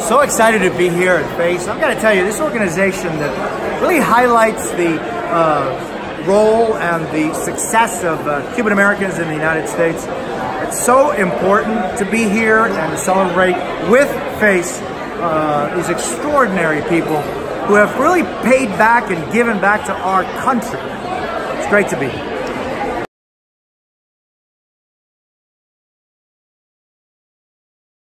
So excited to be here at FACE. I've got to tell you, this organization that really highlights the role and the success of Cuban Americans in the United States. It's so important to be here and to celebrate with FACE these extraordinary people who have really paid back and given back to our country. It's great to be here.